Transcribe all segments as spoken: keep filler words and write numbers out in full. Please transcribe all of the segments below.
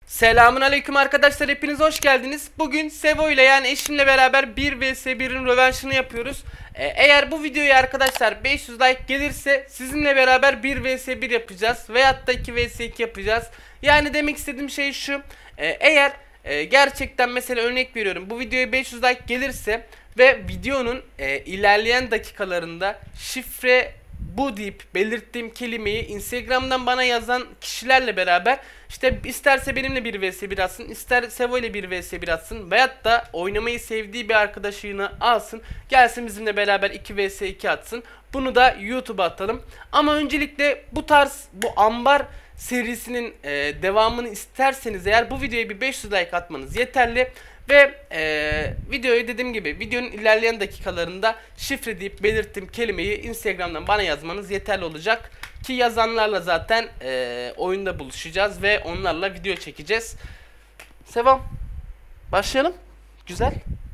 Selamun aleyküm arkadaşlar, hepiniz hoş geldiniz. Bugün Sevo ile yani eşimle beraber bir vs birin rövanşını yapıyoruz. ee, Eğer bu videoya arkadaşlar beş yüz like gelirse sizinle beraber bir vs bir yapacağız veyahut da iki vs iki yapacağız. Yani demek istediğim şey şu: ee, eğer e, gerçekten mesela örnek veriyorum, bu videoya beş yüz like gelirse ve videonun e, ilerleyen dakikalarında şifre bu deyip belirttiğim kelimeyi Instagram'dan bana yazan kişilerle beraber işte isterse benimle bir vs bir atsın, ister Sevo ile bir vs bir atsın veyahut da oynamayı sevdiği bir arkadaşını alsın, gelsin bizimle beraber iki vs iki atsın. Bunu da YouTube'a atalım. Ama öncelikle bu tarz, bu ambar serisinin e, devamını isterseniz eğer bu videoya bir beş yüz like atmanız yeterli. Ve e, videoyu dediğim gibi videonun ilerleyen dakikalarında şifre deyip belirttiğim kelimeyi Instagram'dan bana yazmanız yeterli olacak. Ki yazanlarla zaten e, oyunda buluşacağız ve onlarla video çekeceğiz. Sevam, başlayalım. Güzel.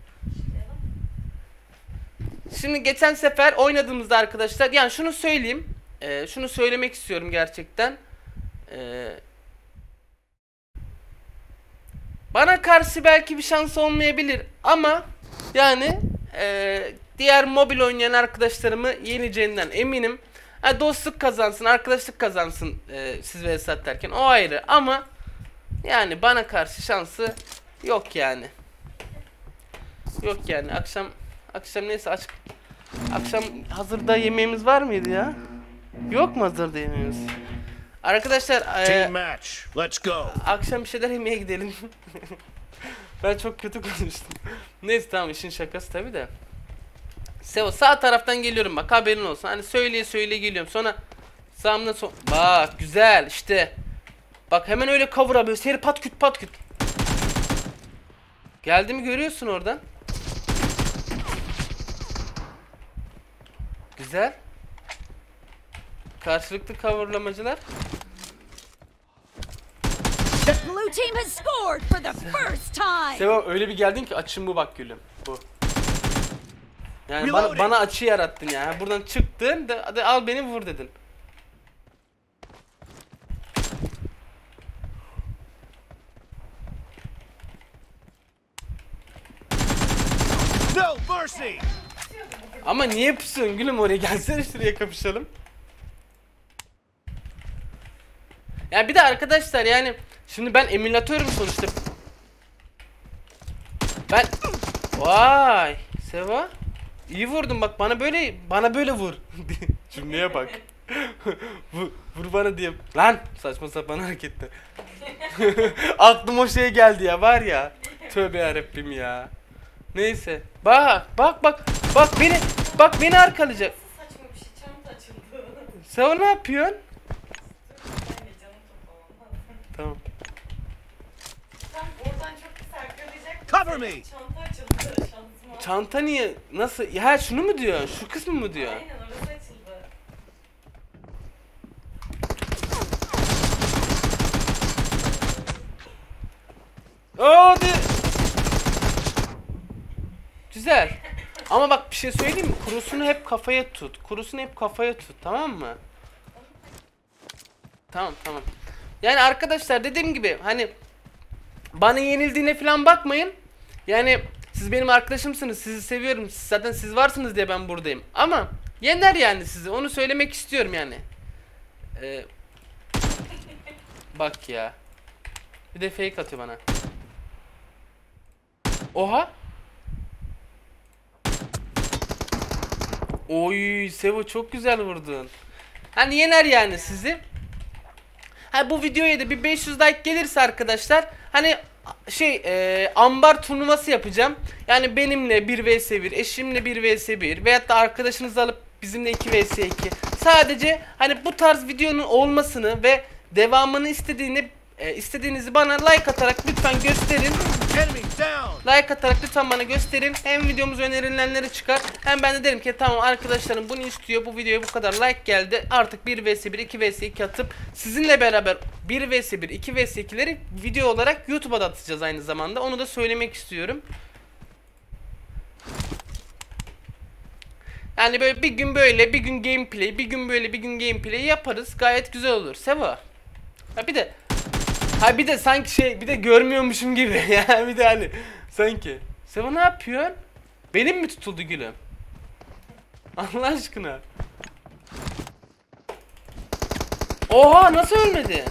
Şimdi geçen sefer oynadığımızda arkadaşlar, yani şunu söyleyeyim, e, şunu söylemek istiyorum gerçekten. Eee Bana karşı belki bir şans olmayabilir ama yani e, diğer mobil oynayan arkadaşlarımı yeneceğinden eminim. Ha, dostluk kazansın, arkadaşlık kazansın e, siz ve Esat derken o ayrı, ama yani bana karşı şansı yok yani. Yok yani. Akşam akşam neyse aç. Akşam hazırda yemeğimiz var mıydı ya? Yok mu hazırda yemeğimiz? Arkadaşlar e, match. Let's go. akşam bir şeyler yemeye gidelim. Ben çok kötü konuştum. Neyse tamam, işin şakası tabi de. Sevo, sağ taraftan geliyorum bak, haberin olsun. Hani söyleye söyleye geliyorum, sonra sağımda son. Bak güzel işte. Bak hemen öyle cover abi, seri pat küt pat küt. Geldi mi görüyorsun oradan. Güzel. Karşılıklı coverlamacılar. The blue team has scored for the first time. Sevo, öyle bir geldin ki açın bu, bak gülüm. Bu. Yani bana, bana açı yarattın ya. Buradan çıktın de, hadi al beni vur dedin. No mercy. Ama niye pusuyorsun gülüm oraya? Gelsene şuraya kapışalım. Yani bir de arkadaşlar, yani şimdi ben emülatörüm sonuçta. Ben vay Seva, iyi vurdun bak, bana böyle bana böyle vur. Cümleye bak. vur, vur bana diyeyim. Lan saçma sapan hareketler. Aklım o şeye geldi ya, var ya. Tövbe yarabbim ya. Neyse. Bak bak bak bak beni bak beni arkalayacak. Saçma bir şey, çanta açıldı. Seva ne yapıyorsun? Ben de canım toplamam. Tamam. Tam oradan çok pis arkalayacak. Cover me. Çanta açıldı şansıma. Çanta niye? Nasıl? Ya şunu mu diyor? Şu kısmı mı diyor? Aynen, orası açıldı. Hadi. Güzel. Ama bak bir şey söyleyeyim mi? Kurusunu hep kafaya tut. Kurusunu hep kafaya tut, tamam mı? Tamam tamam. Yani arkadaşlar dediğim gibi hani bana yenildiğine falan bakmayın. Yani siz benim arkadaşımsınız. Sizi seviyorum. Zaten siz varsınız diye ben buradayım. Ama yener yani sizi. Onu söylemek istiyorum yani. Ee, bak ya. Bir de fake atıyor bana. Oha. Oy Sevo, çok güzel vurdun. Hani yener yani sizi. Ha, bu videoya da bir beş yüz like gelirse arkadaşlar, hani şey e, ambar turnuvası yapacağım. Yani benimle bir vs bir, eşimle bir vs bir veyahut da arkadaşınızı alıp bizimle iki vs iki. Sadece hani bu tarz videonun olmasını ve devamını istediğini e, istediğinizi bana like atarak lütfen gösterin. Enemy down. Like atarak lütfen bana gösterin. Hem videomuz önerilenleri çıkar, hem ben de derim ki tamam arkadaşlarım bunu istiyor, bu videoya bu kadar like geldi, artık bir vs bir, iki vs iki atıp sizinle beraber bir vs bir, iki vs ikileri video olarak YouTube'a da atacağız aynı zamanda. Onu da söylemek istiyorum. Yani böyle bir gün böyle, bir gün gameplay, bir gün böyle, bir gün gameplay yaparız. Gayet güzel olur. Seva. Ha bir de Ha bir de sanki şey bir de görmüyormuşum gibi ya bir de hani sanki. Sevo ne yapıyorsun? Benim mi tutuldu gülüm? Allah aşkına. Oha nasıl ölmedi?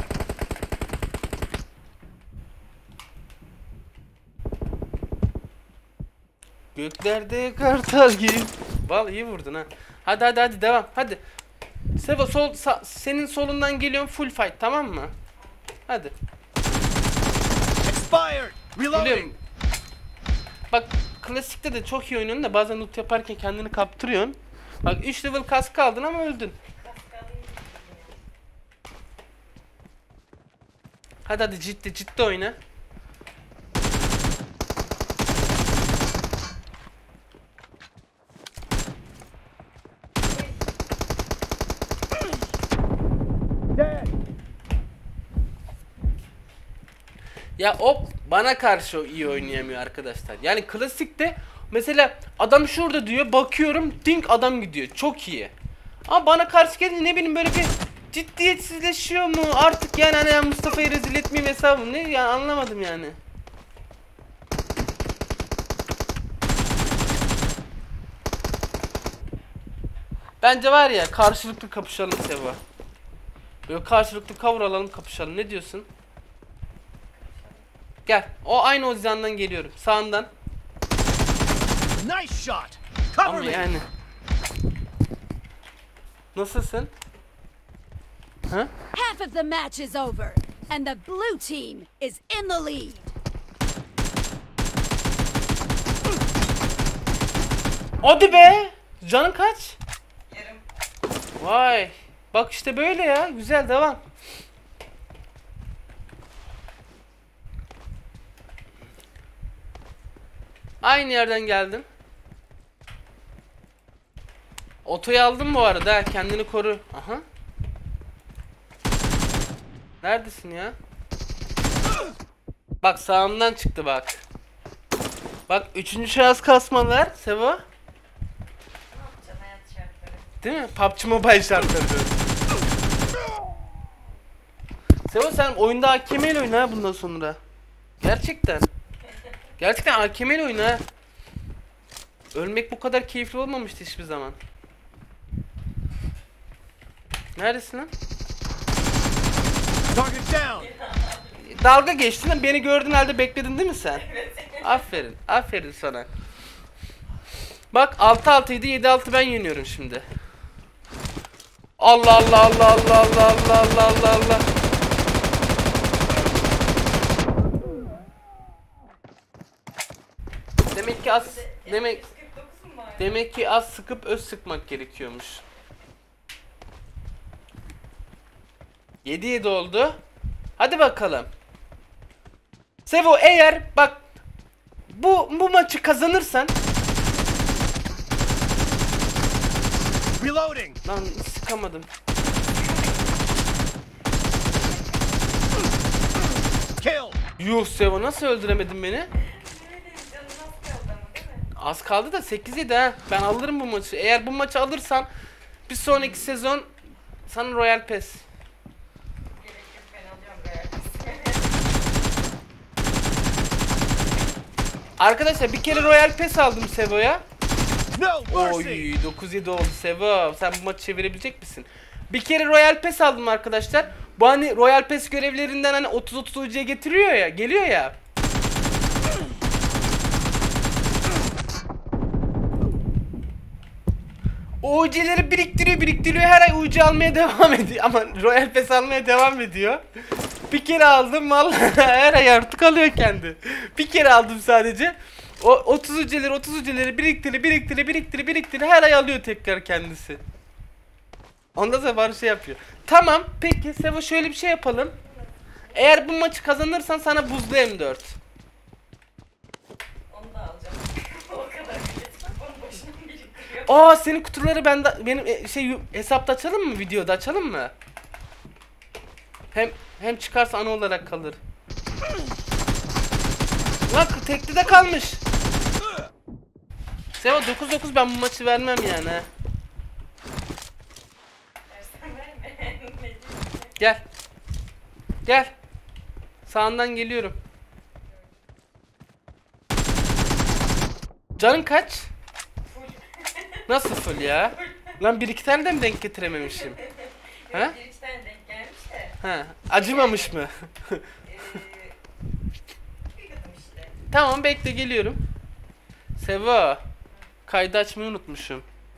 Göklerde kartal gibi. Vallahi iyi vurdun ha. Hadi hadi hadi devam. Hadi. Sevo sol sa- senin solundan geliyorum full fight tamam mı? Hadi. Expired. Reloading. Biliyorum. Bak klasikte de çok iyi oynuyorsun da bazen loot yaparken kendini kaptırıyorsun. Bak üç level kask aldın ama öldün. Hadi hadi ciddi ciddi oyna. Dead. Ya o bana karşı o iyi oynayamıyor arkadaşlar. Yani klasikte mesela adam şurada diyor bakıyorum dink adam gidiyor çok iyi. Ama bana karşı gelince ne bileyim böyle bir ciddiyetsizleşiyor mu artık yani hani ben Mustafa'yı rezil etmeyeyim hesabım ne yani anlamadım yani. Bence var ya karşılıklı kapışalım Seva. Böyle karşılıklı cover alalım kapışalım ne diyorsun? Gel. O aynı o zizandan geliyorum. Sağından. Nice shot. Cover Ama me. yani. Nasılsın? Ha? Half of the match is over, and the blue team is in the lead. Hadi be. Canın kaç? Yarım. Vay. Bak işte böyle ya. Güzel devam. Aynı yerden geldin. Otoyu aldım bu arada ha. Kendini koru. Aha. Neredesin ya? Bak sağımdan çıktı bak. Bak üçüncü şahıs kasmalar. Sevo. Ne yapacağım hayat şartları? Değil mi? P U B G Mobile şartları. Sevo sen oyunda A K M ile oyna ha bundan sonra. Gerçekten. Gerçekten A K M ile oyna ha. Ölmek bu kadar keyifli olmamıştı hiçbir zaman. Neredesin lan? Target down. Dalga geçtin de beni gördüğün halde bekledin değil mi sen? Aferin. Aferin sana. Bak altı altıydı yedi altı ben yeniyorum şimdi. Allah Allah Allah Allah Allah Allah Allah Allah Allah. Demek ki az demek yüz kırk dokuz mu var? demek ki az sıkıp öz sıkmak gerekiyormuş. yedi yedi oldu. Hadi bakalım. Sevo eğer bak bu bu maçı kazanırsan Reloading. lan sıkamadım. Kill. Yuh Sevo nasıl öldüremedin beni? Öyle canın az kaldı ama değil mi? Az kaldı da sekiz yedi ha. Ben alırım bu maçı. Eğer bu maçı alırsan bir sonraki sezon sana Royal Pass. Gerek yok ben alıyorum gayet. Arkadaşlar bir kere Royal Pass aldım Sevo'ya. No mercy. Oy dokuz yedi oldu Sevo. Sen bu maçı çevirebilecek misin? Bir kere Royal Pass aldım arkadaşlar. Bu hani Royal Pass görevlerinden hani otuz otuz U C getiriyor ya, geliyor ya. O U C'leri biriktiriyor, biriktiriyor. Her ay U C almaya devam ediyor. Ama Royal Pass almaya devam ediyor. Bir kere aldım vallahi her ay artık alıyor kendi. Bir kere aldım sadece. O otuz U C'leri otuz U C'leri biriktiri, biriktiri, biriktiri, biriktiri. Her ay alıyor tekrar kendisi. Ondan sonra bari şey yapıyor. Tamam peki Sevo şöyle bir şey yapalım. Eğer bu maçı kazanırsan sana buzlu M dört. Onu da alacağım. O kadar bile. Onu boşuna biriktiriyor. Aa senin kutuları ben de benim e, şey hesapta açalım mı, videoda açalım mı? Hem hem çıkarsa ana olarak kalır. Lan tekli de kalmış. Sevo dokuz dokuz ben bu maçı vermem yani. ha. Versen verme. Ne diyeyim? Gel. Gel. Sağından geliyorum. Canın kaç? Nasıl full ya? Lan bir iki tane de mi denk getirememişim? Ha? Bir iki tane denk gelmiş de. Ha, acımamış mı? Eee... Bir kadın işte. Tamam bekle geliyorum. Seva. Kaydı açmayı unutmuşum.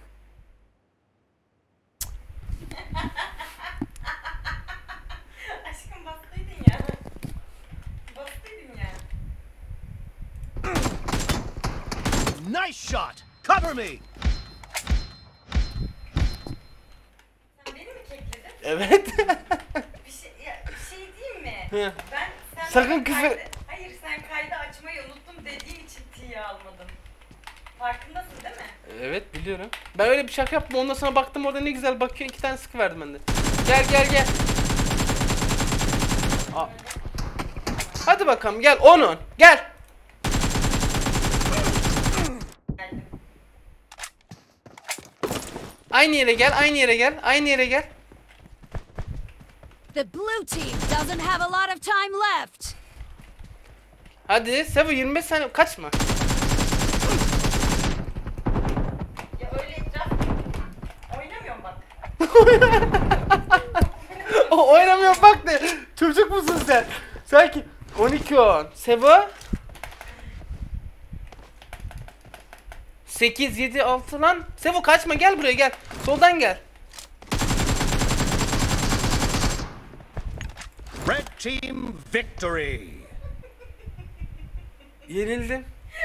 Aşkım bastıydın ya. Bastıydın ya. Nice shot. Cover me. Sen beni mi kekledin? Evet. Bir şey, ya, bir şey diyeyim mi? Hı. Ben sen Sakın bana küfür- kaydı- Hayır sen kaydı açmayı unuttum dediğin için tiye almadım. Farkındasın değil mi? Evet biliyorum. Ben öyle bir şaka yaptım, ondan sonra baktım orada ne güzel bakıyor, iki tane sıkı verdim ben de. Gel gel gel. Aa. Hadi bakalım gel onun. Gel. Geldim. Aynı yere gel, aynı yere gel, aynı yere gel. The blue team doesn't have a lot of time left. Hadi Sevo yirmi beş saniye kaçma. Ya öyle etraf oynamıyorum bak. O oynamıyor bak ne. Çocuk musun sen? Sanki on iki on. Sevo sekiz yedi altı lan. Sevo kaçma, gel buraya gel. Soldan gel. Red team victory. Yenildin.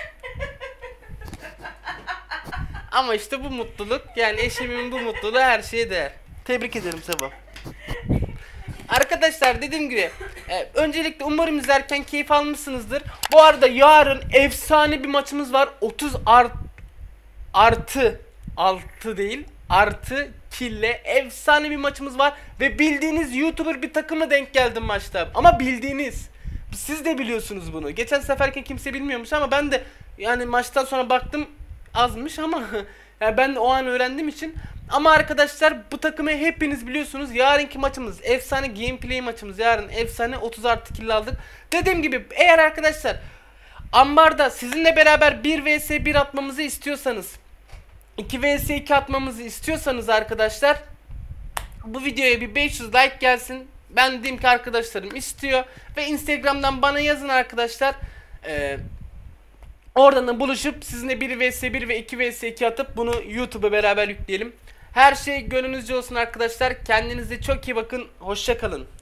Ama işte bu mutluluk, yani eşimin bu mutluluğu her şeye değer. Tebrik ederim Sebo. Arkadaşlar dediğim gibi e, öncelikle umarım izlerken keyif almışsınızdır. Bu arada yarın efsane bir maçımız var. otuz art artı altı değil artı kille efsane bir maçımız var ve bildiğiniz YouTuber bir takımla denk geldim maçta. Ama bildiğiniz, siz de biliyorsunuz bunu. Geçen seferken kimse bilmiyormuş ama ben de yani maçtan sonra baktım azmış ama yani ben de o an öğrendiğim için. Ama arkadaşlar bu takımı hepiniz biliyorsunuz. Yarınki maçımız efsane gameplay maçımız. Yarın efsane otuz artı kill aldık. Dediğim gibi eğer arkadaşlar ambarda sizinle beraber bir vs bir atmamızı istiyorsanız, iki vs iki atmamızı istiyorsanız arkadaşlar, bu videoya bir beş yüz like gelsin. Ben dedim ki arkadaşlarım istiyor ve Instagram'dan bana yazın arkadaşlar. Ee, oradan da buluşup sizinle bir vs bir ve iki vs iki atıp bunu YouTube'a beraber yükleyelim. Her şey gönlünüzce olsun arkadaşlar. Kendinize çok iyi bakın. Hoşça kalın.